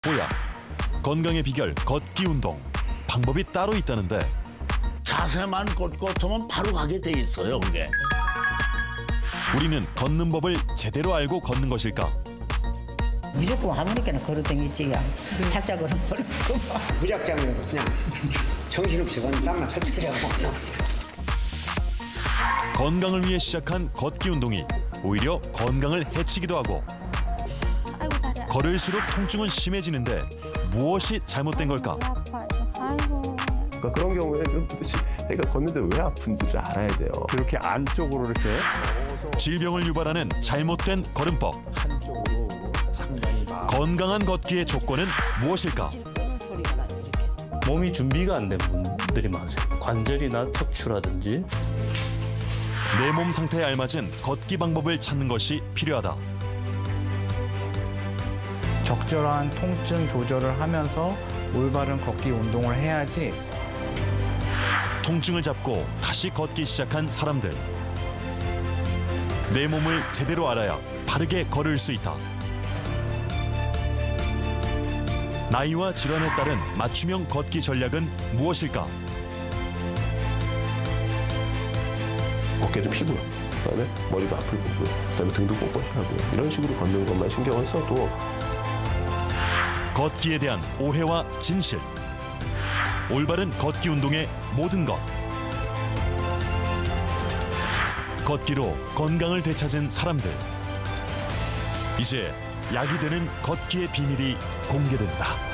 보약, 건강의 비결 걷기 운동. 방법이 따로 있다는데 자세만 꼿꼿하면 바로 가게 돼 있어요, 그게. 우리는 걷는 법을 제대로 알고 걷는 것일까? 무조건 아무렇게나 걸어다니지. 발자국은 버리고. 무작정으로 그냥 정신없이 걷는 땀만 쳐치려고. 건강을 위해 시작한 걷기 운동이 오히려 건강을 해치기도 하고 아이고 다리야. 걸을수록 통증은 심해지는데 무엇이 잘못된 걸까? 아이고. 그러니까 그런 경우에는 도대체 내가 걷는데 왜 아픈지를 알아야 돼요. 이렇게 안쪽으로 이렇게 질병을 유발하는 잘못된 걸음법. 한쪽으로 상당히 건강한 걷기의 조건은 무엇일까? 몸이 준비가 안 된 분들이 많으세요. 관절이나 척추라든지. 내 몸 상태에 알맞은 걷기 방법을 찾는 것이 필요하다. 적절한 통증 조절을 하면서 올바른 걷기 운동을 해야지. 통증을 잡고 다시 걷기 시작한 사람들. 내 몸을 제대로 알아야 바르게 걸을 수 있다. 나이와 질환에 따른 맞춤형 걷기 전략은 무엇일까? 어깨도 피고요. 그다음에 머리도 아플 거고요. 그다음에 등도 꼿꼿하고요. 이런 식으로 걷는 것만 신경을 써도 걷기에 대한 오해와 진실. 올바른 걷기 운동의 모든 것. 걷기로 건강을 되찾은 사람들. 이제 약이 되는 걷기의 비밀이 공개된다.